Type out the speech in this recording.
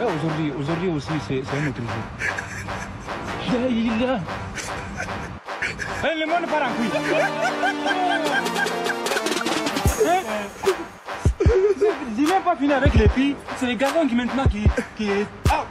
Aujourd'hui aussi, c'est un autre jour. Le monde part en couille. J'ai même pas fini avec les filles. C'est les garçons qui maintenant qui... Ah,